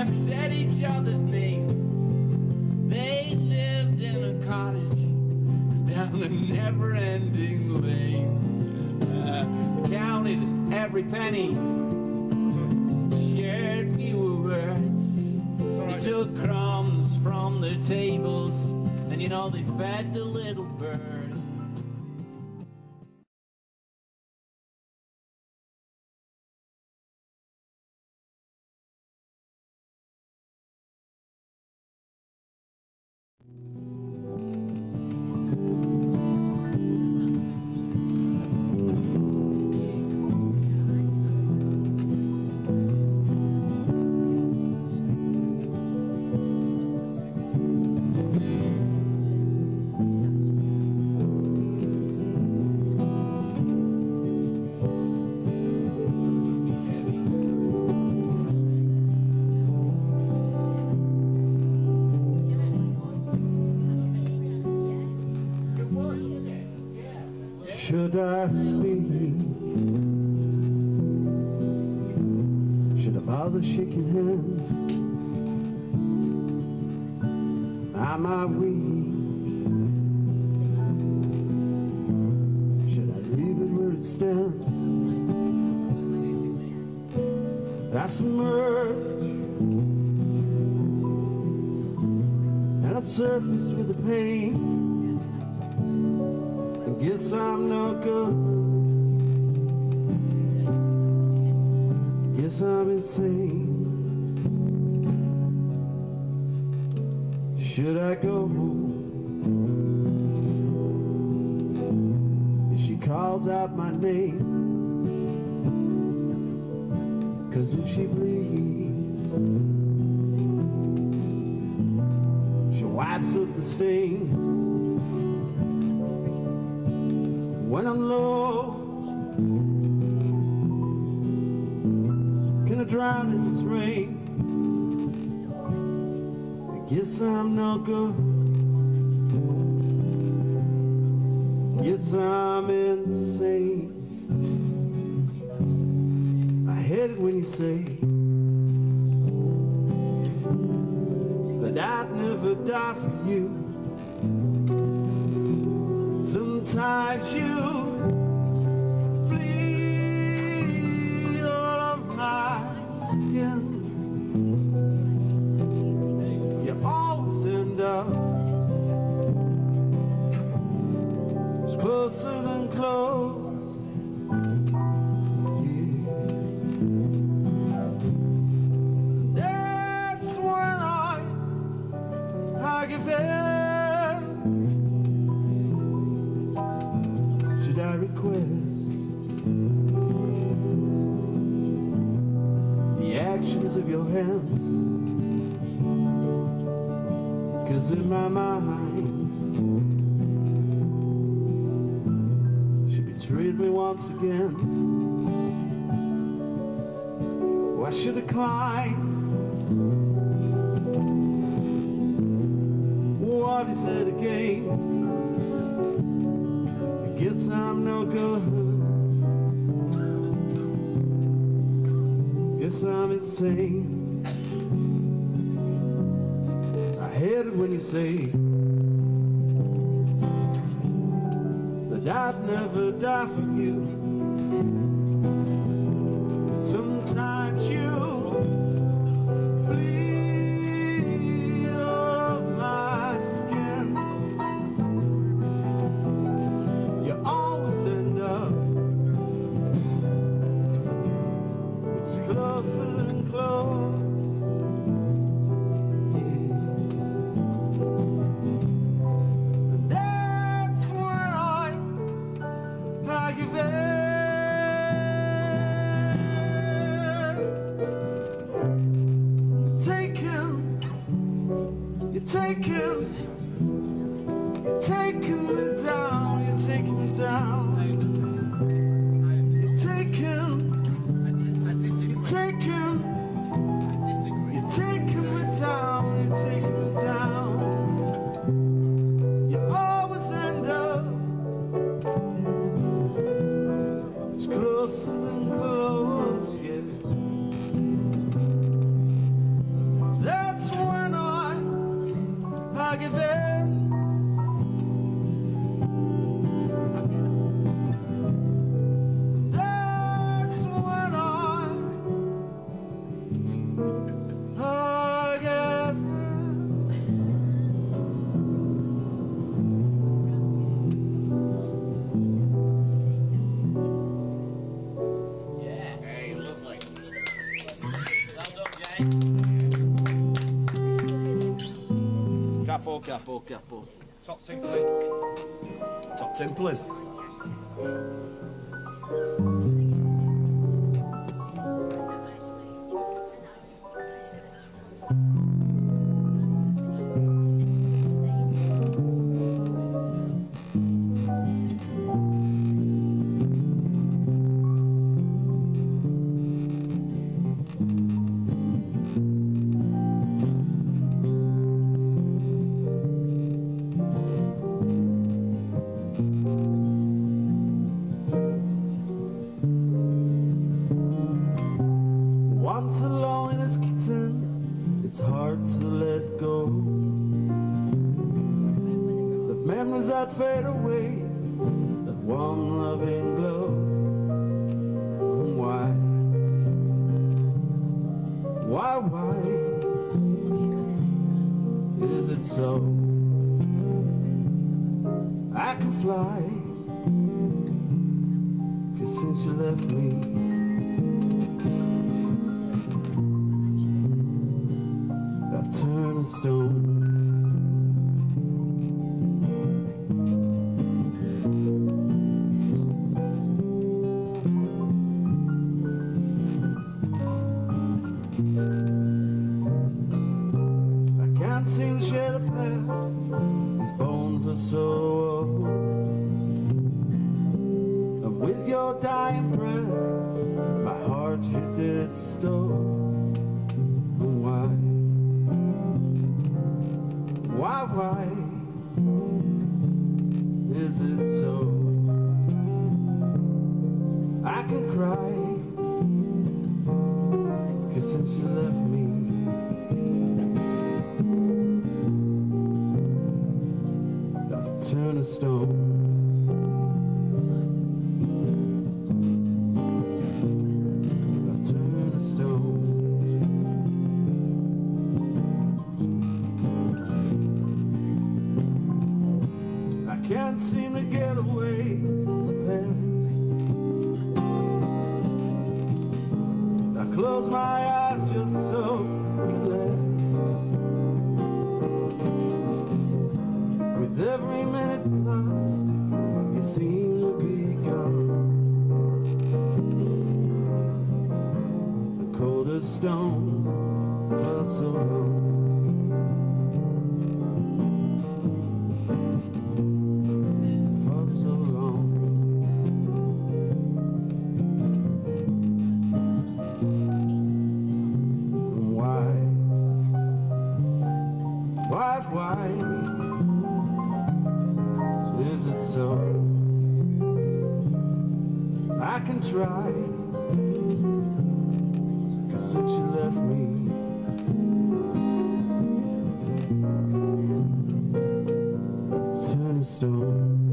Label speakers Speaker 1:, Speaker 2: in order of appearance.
Speaker 1: never said each other's names. They lived in a cottage down a never-ending lane. Counted every penny, shared fewer words. They took crumbs from their tables, and you know they fed the little birds.
Speaker 2: Should I speak? Should I bother shaking hands? Am I weak? Should I leave it where it stands? I submerge and I surface with the pain. Guess I'm no good. Guess I'm insane. Should I go? If she calls out my name, 'cause if she bleeds, she wipes up the stains. When I'm low, can I drown in this rain? I guess I'm no good. Guess I'm insane. I hate it when you say that I'd never die for you. Sometimes you bleed all of my skin. You always end up as closer than close. Yeah. That's when I give in. I request the actions of your hands, 'cause in my mind she betrayed me once again. Why should I climb? What is that again? Guess I'm no good. Guess I'm insane. I hate it when you say that I'd never die for you. Sometimes you bleed all of my skin. You always end up as closer than close. Yeah. And that's when I give in. You're taking me down. You're taking me down. You're taking me down. You're taking me down. You always end up as closer than close, yeah. capo, capo.
Speaker 3: Top tinkling.
Speaker 2: Top timpling. Once alone in his kitchen, it's hard to let go. The memories that fade away, that warm loving glow. Why? Why is it so? I can fly, 'cause since you left me, turn a stone. I can't seem to share the past. These bones are so old. And with your dying breath, my heart you did stole. Why? Why is it so? I can cry, 'cause since you left me, I've turned a stone. I've turned a stone. Can't seem to get away from the past. I close my eyes just so I can last. With every minute lost, you seem to be gone. The coldest stone for so long. Why is it so? I can try, 'cause since you left me, turn a stone.